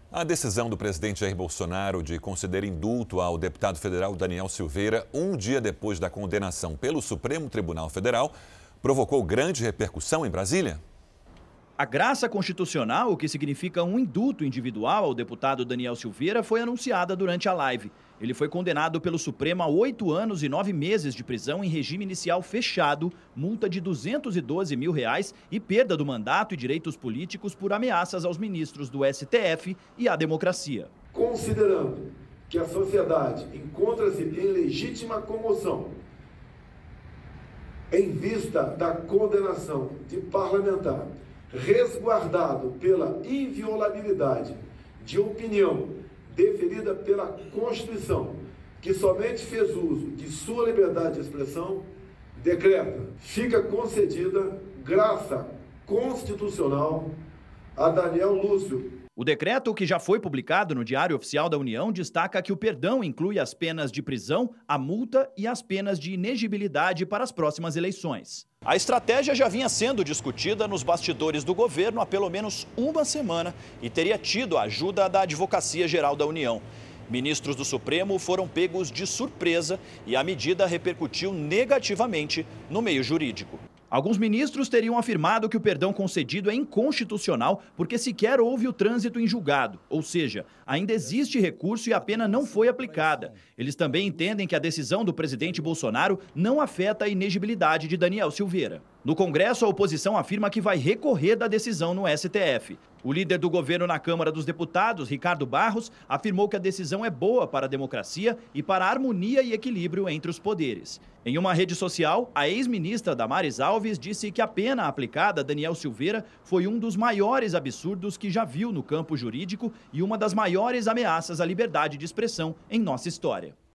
A decisão do presidente Jair Bolsonaro de conceder indulto ao deputado federal Daniel Silveira, um dia depois da condenação pelo Supremo Tribunal Federal, provocou grande repercussão em Brasília. A graça constitucional, o que significa um indulto individual ao deputado Daniel Silveira, foi anunciada durante a live. Ele foi condenado pelo Supremo a 8 anos e 9 meses de prisão em regime inicial fechado, multa de R$212 mil e perda do mandato e direitos políticos por ameaças aos ministros do STF e à democracia. Considerando que a sociedade encontra-se em legítima comoção em vista da condenação de parlamentar resguardado pela inviolabilidade de opinião deferida pela Constituição, que somente fez uso de sua liberdade de expressão, decreta: fica concedida graça constitucional a Daniel Lúcio. O decreto, que já foi publicado no Diário Oficial da União, destaca que o perdão inclui as penas de prisão, a multa e as penas de inegibilidade para as próximas eleições. A estratégia já vinha sendo discutida nos bastidores do governo há pelo menos uma semana e teria tido a ajuda da Advocacia Geral da União. Ministros do Supremo foram pegos de surpresa e a medida repercutiu negativamente no meio jurídico. Alguns ministros teriam afirmado que o perdão concedido é inconstitucional porque sequer houve o trânsito em julgado, ou seja, ainda existe recurso e a pena não foi aplicada. Eles também entendem que a decisão do presidente Bolsonaro não afeta a inegibilidade de Daniel Silveira. No Congresso, a oposição afirma que vai recorrer da decisão no STF. O líder do governo na Câmara dos Deputados, Ricardo Barros, afirmou que a decisão é boa para a democracia e para a harmonia e equilíbrio entre os poderes. Em uma rede social, a ex-ministra Damares Alves disse que a pena aplicada a Daniel Silveira foi um dos maiores absurdos que já viu no campo jurídico e uma das maiores ameaças à liberdade de expressão em nossa história.